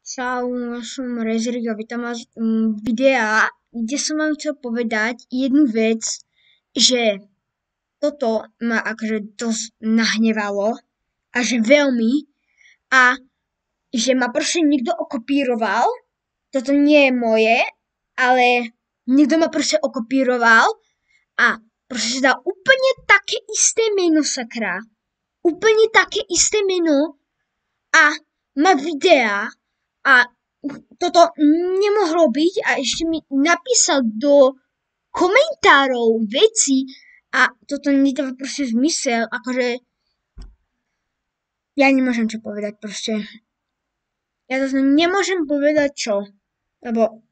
Čau, ja som Rezerik a vítam vás videa, kde som vám chcel povedať jednu vec, že toto ma akože dosť nahnevalo a že veľmi a že ma proste niekto okopíroval, toto nie je moje, ale niekto ma proste okopíroval a proste dal úplne také isté meno, sakra. Úplne také isté meno a má videa a toto nemohlo byť a ešte mi napísal do komentárov veci a toto nedáva proste zmysel, akože ja nemôžem čo povedať proste. Ja to nemôžem povedať čo, lebo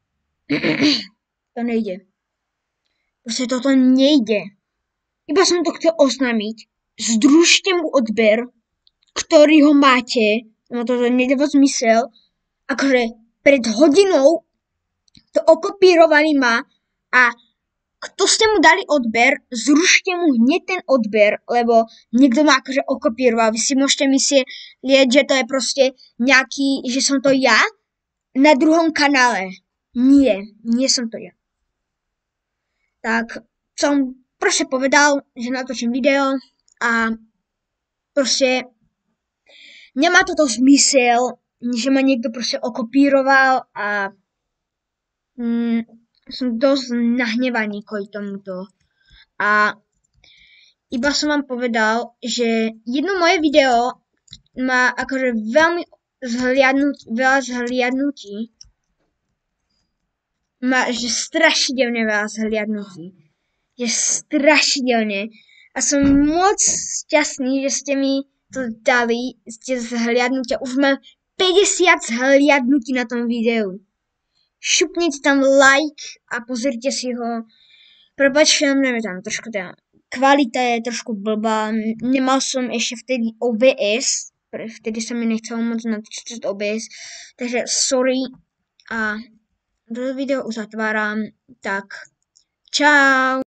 to nejde. Proste toto nejde. Iba som to chcel oznámiť. Združte mu odber, ktorý ho máte, no toto nedáva zmysel. Akože pred hodinou to okopírovali ma a kto ste mu dali odber, zrušte mu hneď ten odber, lebo niekto ma akože okopíroval. Vy si môžete myslieť, že to je proste nejaký, že som to ja na druhom kanále. Nie som to ja. Tak som proste povedal, že natočím video a proste nemá toto zmysel, že ma niekto proste okopíroval a som dosť nahnevaný kvôli tomuto. A iba som vám povedal, že jedno moje video má akože veľmi veľa zhliadnutí. Má že strašidelne veľa zhliadnutí. Že strašidelne. A som moc šťastný, že ste mi to dali, ste zhliadnutia. Už mám 50 zhliadnutí na tom videu. Šupnite tam like a pozrite si ho. Prepačte, neviem, tam trošku tá kvalita je trošku blbá. Nemal som ešte vtedy OBS, vtedy sa mi nechcelo moc natočiť OBS, takže sorry a toto video uzatváram, tak čau.